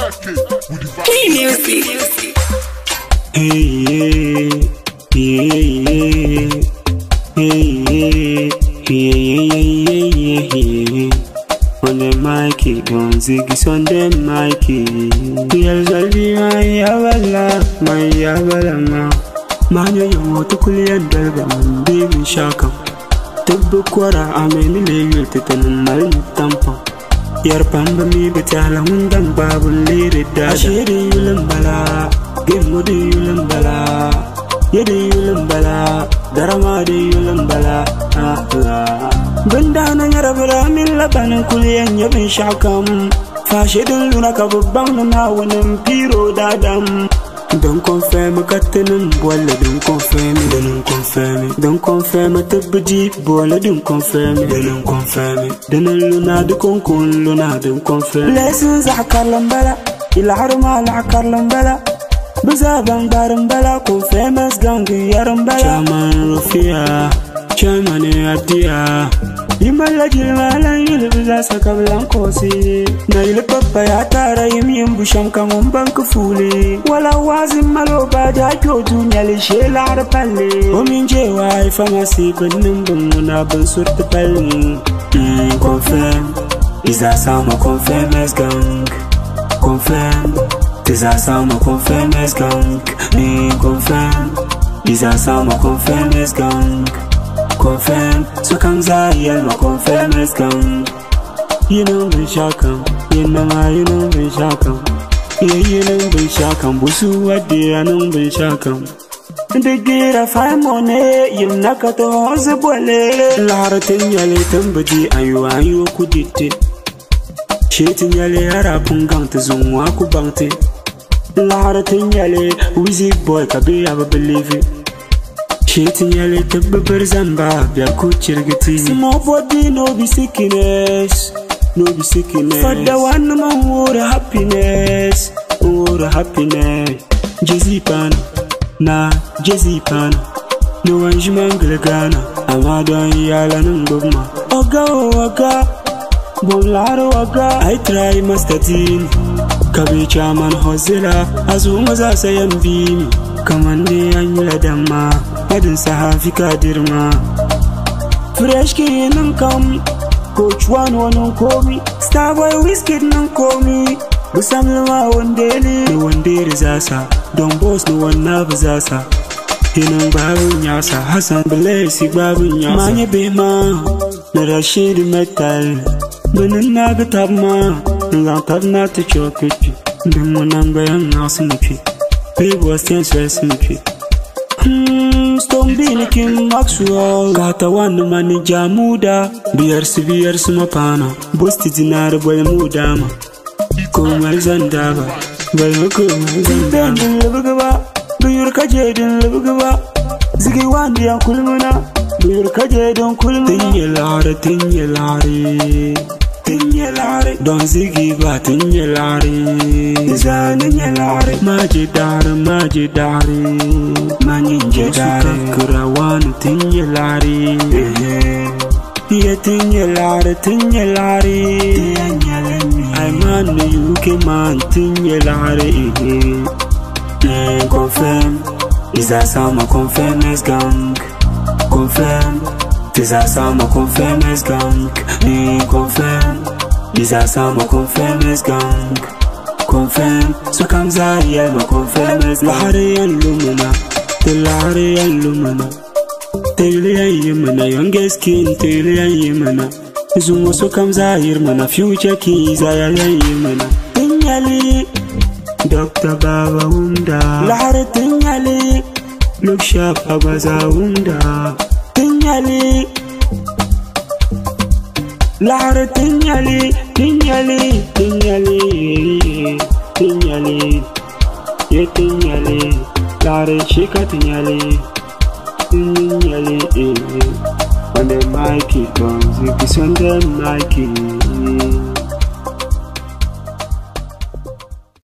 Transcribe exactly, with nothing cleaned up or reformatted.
Key music. Hey, yeah, yeah, yeah, hey, yeah, yeah, yeah, yeah. On the mic, on Ziggy's on the mic. Yes, I'll be my yavala, my yavala, ma. Manya, you want to cool and drive and baby shaka. Tubbu Quara, I'm in the little titan, my tampa. Yar pamba mi betala hundang babul lirid da shiri yulambala gemudi yulambala yedi yulambala darama de yulambala banda na yarabala min laban kuliyan yabin shakam fashidun luna ka babban na wannan piro dadam don't confirm katanum bola don't confirm don't confirm don't confirm tabji bola don't confirm don't confirm dan luna du kon kon luna don't confirm lessons akalam bala ila harma la akalam bala bizaban baram bala confirm as gang yaram bala chaman rufia chaman adia Imala jilmala yule biza sakablan kosi na ile papa ya tara yimi mbusham kamon bank fuli wala wazi malo baja joju nyale shela arpalle o minje wa pharmacy bannin bumuna ban surta palni confirm iza sama confirm as gang confirm iza sama confirm as gang me confirm iza sama confirm as gang confirm, so comes I, yeah, my confirm is come. You know, be shakam, you know, you know, be shakam. Yeah, you know, be shakam, Busu, what day, I know, be shakam. The get a fine money, you knock at the horse, a boy, Lara Tinyale, Tumbadi, and you are you could it. Shitting Yale, Arapungang to Zoom, Waku Bounty. Lara Tinyale, Wizzy boy, Kabi, I believe it. Shitting yale to Berzamba, Biakuchirgati. Small body, no be sickness, no be sickness. For the one man, what a happiness, what a happiness. Jazzy Pan, na Jazzy Pan, no one Jimangregana, Amado Yalan Buma. Oga, Oga, Bolaro Oga, I try Mastatin, Kabichaman Hosilla, as long as I say I'm beam. Kamande anyula dama adin sahafika dirma fresh kin nan kam coach one one komi starboy whiskey nan komi busamma wondeli wonderi zasa don boss no one na bazasa hinan babu nyasa Hassan Blessy babu nyasa manye bema na Rashid metal bunin na bitabma ngan tabna ta chokiti bin munan bayan nasu People was ten stress me. Hmm, Stone Billy King Maxwell. Gata one manager muda. Beers beers mapana. Bosti dinara boy mudama. Kuma zandaba. Boy kuma zandaba. Bendin lebugaba. Buyur kajedin lebugaba. Zigi wandi an kulmuna. Buyur kajedin kulmuna. Tinyelare tinyelare. Tinyelare. Don zigi ba tinyelare. Zaninyelare. Majidare majidare. Maninjedare. Kurawan tinyelare. Ye tinyelare tinyelare. I'm on the U K man tinyelare. Confirm. Is that some confirm as gang? Confirm. Is that some confirm as gang? Confirm. Is that some confirm as gang? Confirm. So comes I, yeah, my confirm as Lahari and Lumina. The Lahari and Lumina. Taylor and Yemana, youngest king, Taylor and Yemana. Zumo so comes I, Yemana, future keys, I am Yemana. Tinyali, Doctor Baba Wunda. Lahari Tinyali, look sharp, Abaza Wunda. Tinyali, Lara Tinyali, Tinyali, Tinyali, Tinyali, Ye Tinyali, Lara Shika Tinyali, Tinyali, on the mic, it comes, it's on the mic.